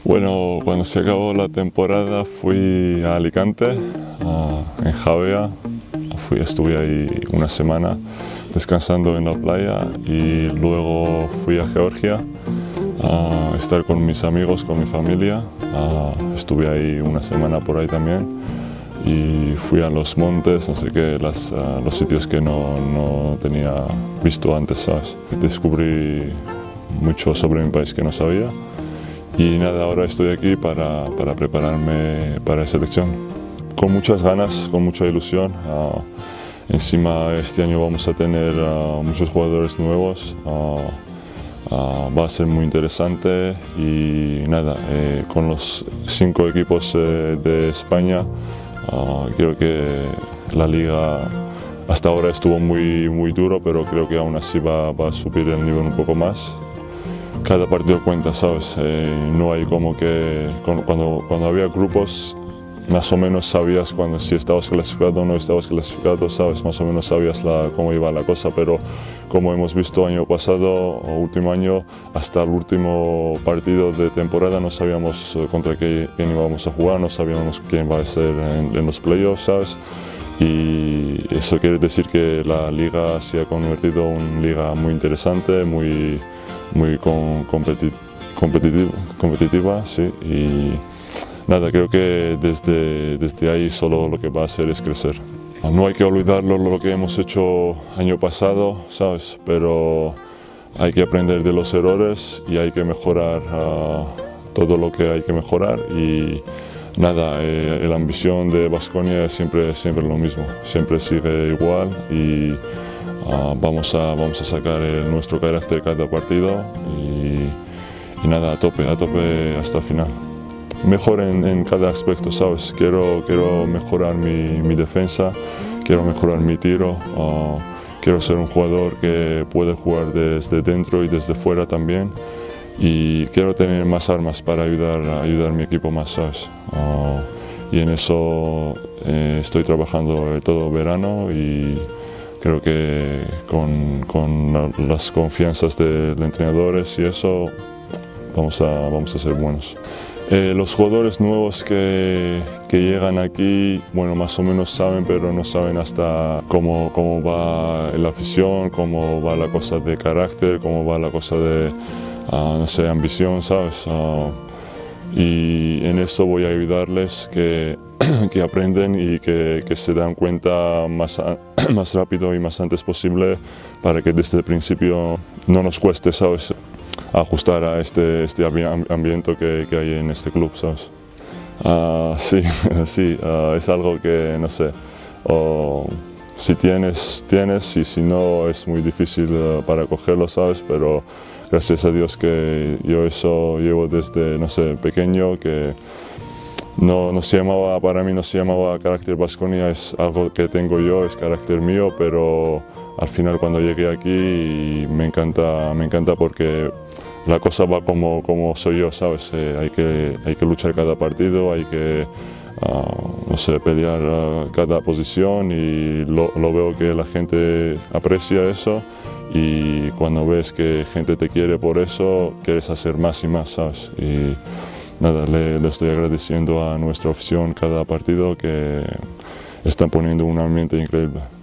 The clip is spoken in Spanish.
Bueno, cuando se acabó la temporada fui a Alicante, en Javea. Estuve ahí una semana descansando en la playa y luego fui a Georgia a estar con mis amigos, con mi familia. Estuve ahí una semana por ahí también y fui a los montes, no sé qué, los sitios que no tenía visto antes, ¿sabes? Descubrí mucho sobre mi país que no sabía. Y nada, ahora estoy aquí para prepararme para la selección. Con muchas ganas, con mucha ilusión. Encima este año vamos a tener muchos jugadores nuevos. Va a ser muy interesante y nada, con los 5 equipos de España, creo que la liga hasta ahora estuvo muy duro, pero creo que aún así va a subir el nivel un poco más. Cada partido cuenta, ¿sabes? No hay como que cuando había grupos, más o menos sabías si estabas clasificado o no estabas clasificado, ¿sabes? Más o menos sabías cómo iba la cosa, pero como hemos visto año pasado o último año, hasta el último partido de temporada no sabíamos contra quién íbamos a jugar, no sabíamos quién va a ser en los playoffs, ¿sabes? Y eso quiere decir que la liga se ha convertido en una liga muy interesante, muy competitiva, sí, y nada, creo que desde ahí solo lo que va a hacer es crecer. No hay que olvidar lo que hemos hecho año pasado, ¿sabes? Pero hay que aprender de los errores y hay que mejorar todo lo que hay que mejorar y nada, la ambición de Baskonia es siempre lo mismo, siempre sigue igual y vamos a sacar nuestro carácter cada partido y nada, a tope hasta el final. Mejor en cada aspecto, ¿sabes? Quiero mejorar mi defensa, quiero mejorar mi tiro, quiero ser un jugador que puede jugar desde dentro y desde fuera también y quiero tener más armas para ayudar a mi equipo más, ¿sabes? Y en eso estoy trabajando todo verano y creo que con las confianzas de los entrenadores y eso vamos a ser buenos. Los jugadores nuevos que llegan aquí, bueno, más o menos saben, pero no saben hasta cómo va la afición, cómo va la cosa de carácter, cómo va la cosa de, no sé, ambición, ¿sabes? Y en eso voy a ayudarles que aprenden y que se dan cuenta más rápido y más antes posible para que desde el principio no nos cueste, ¿sabes? Ajustar a este ambiente que hay en este club, ¿sabes? Sí, es algo que, no sé, si tienes y si no es muy difícil para cogerlo, ¿sabes? Pero gracias a Dios que yo eso llevo desde, no sé, pequeño, que para mí no se llamaba carácter Baskonia, es algo que tengo yo, es carácter mío, pero al final cuando llegué aquí me encanta porque la cosa va como soy yo, ¿sabes? Hay que luchar cada partido, hay que no sé, pelear cada posición y lo veo que la gente aprecia eso y cuando ves que gente te quiere por eso, quieres hacer más y más, ¿sabes? Y nada, le estoy agradeciendo a nuestra afición cada partido que están poniendo un ambiente increíble.